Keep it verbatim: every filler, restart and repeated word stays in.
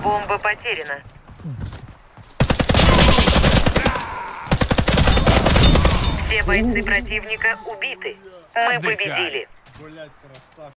Бомба потеряна. Все бойцы противника убиты. Мы победили. Блять, красавчик.